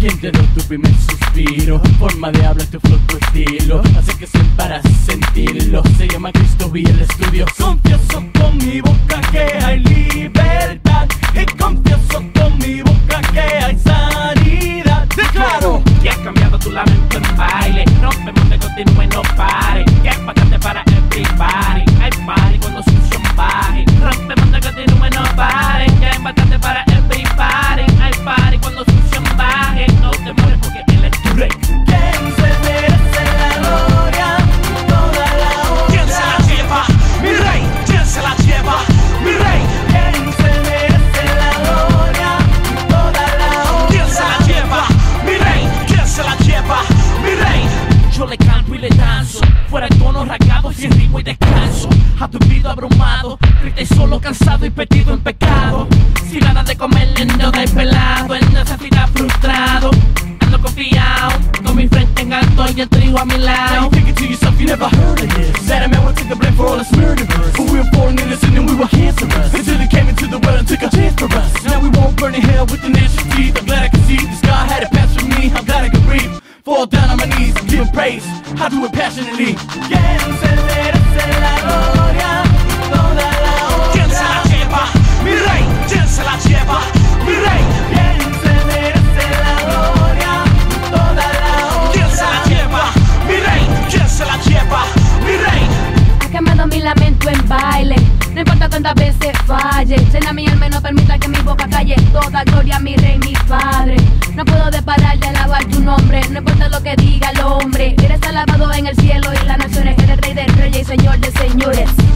Siéntelo, tu primer suspiro, forma de hablar, tu flow, tu estilo, acérquese para sentirlo. Se llama Cristo y el estudio. Confieso con mi boca que hay libertad, y confieso con mi boca que hay sanidad. Declaro que has cambiado tu lamento en baile. Rompemos de continúe, no pare. Que es bastante para everybody. Hay party cuando sucio baje. Rompemos de continúe, no pare. Que es bastante para everybody. Hay party cuando sucio baje. No te mueres porque él es tu rey. ¿Quién se merece la gloria? Toda la honra. ¿Quién se la lleva? Mi rey. ¿Quién se la lleva? Mi rey. ¿Quién se merece la gloria? Toda la honra. ¿Quién se la lleva? Mi rey. ¿Quién se la lleva? Mi rey. Yo le canto y le danzo, fuera de tono rasgado, sin ritmo y descanso. Aturdido, abrumado, triste y solo, cansado y perdido en pecado. Sin ganas de comerle, no de pelado, en necesidad frustrado. Ando confiado, con mi frente en alto y el trigo a mi Now lado. you think it to yourself, you never heard of this. That a man would take the blame for all his murderers. But we were born innocent and we were cancerous, until he came into the world and took a chance for us. Now we won't burn in hell with the gnashing teeth. I'm glad I can see this God had a pass for me. I'm glad I can breathe. Fall down on my knees, give him praise. I do it passionately. ¿Quién se merece la gloria? Toda la honra. ¿Quién se la lleva? Mi rey. ¿Quién se la lleva? Mi rey. ¿Quién se merece la gloria? Toda la honra. ¿Quién se la lleva? Mi rey. ¿Quién se la lleva? Mi rey. Has quemado mi lamento en baile. No importa cuántas veces falle, llena mi alma y no permita que mi boca calle. Toda gloria a mi rey, mi padre. No puedo parar de alabar tu nombre, no importa lo que diga el hombre. Eres alabado en el cielo y las naciones, eres rey de reyes y señor de señores.